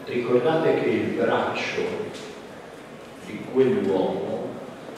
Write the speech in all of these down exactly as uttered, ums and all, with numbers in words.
Ricordate che il braccio di quell'uomo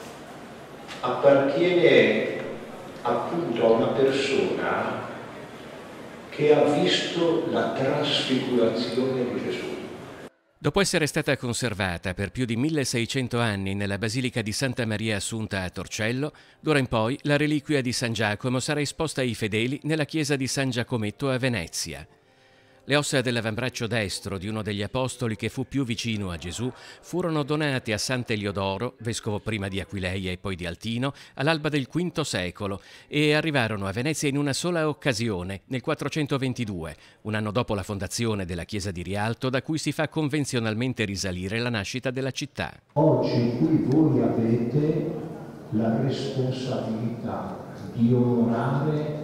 appartiene appunto a una persona che ha visto la trasfigurazione di Gesù. Dopo essere stata conservata per più di milleseicento anni nella Basilica di Santa Maria Assunta a Torcello, d'ora in poi la reliquia di San Giacomo sarà esposta ai fedeli nella chiesa di San Giacometto a Venezia. Le ossa dell'avambraccio destro di uno degli apostoli che fu più vicino a Gesù furono donate a Sant'Eliodoro, vescovo prima di Aquileia e poi di Altino, all'alba del quinto secolo e arrivarono a Venezia in una sola occasione, nel quattrocentoventidue, un anno dopo la fondazione della chiesa di Rialto, da cui si fa convenzionalmente risalire la nascita della città. Oggi qui voi avete la responsabilità di onorare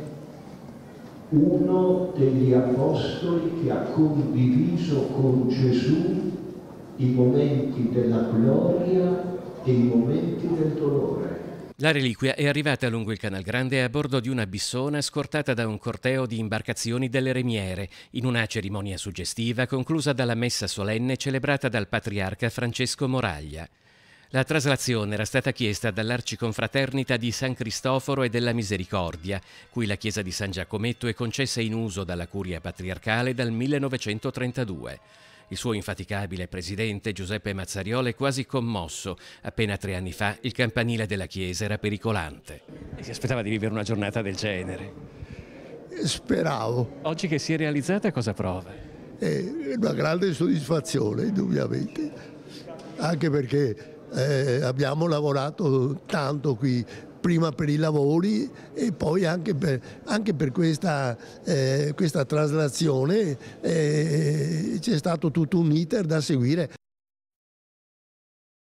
uno degli apostoli che ha condiviso con Gesù i momenti della gloria e i momenti del dolore. La reliquia è arrivata lungo il Canal Grande a bordo di una bissona scortata da un corteo di imbarcazioni delle Remiere, in una cerimonia suggestiva conclusa dalla messa solenne celebrata dal patriarca Francesco Moraglia. La traslazione era stata chiesta dall'Arciconfraternita di San Cristoforo e della Misericordia, cui la chiesa di San Giacometto è concessa in uso dalla Curia Patriarcale dal millenovecentotrentadue. Il suo infaticabile presidente Giuseppe Mazzariolo è quasi commosso. Appena tre anni fa il campanile della chiesa era pericolante. E si aspettava di vivere una giornata del genere? Speravo. Oggi che si è realizzata, cosa prova? È una grande soddisfazione, indubbiamente, anche perché Eh, abbiamo lavorato tanto qui, prima per i lavori e poi anche per, anche per questa, eh, questa traslazione. Eh, c'è stato tutto un iter da seguire.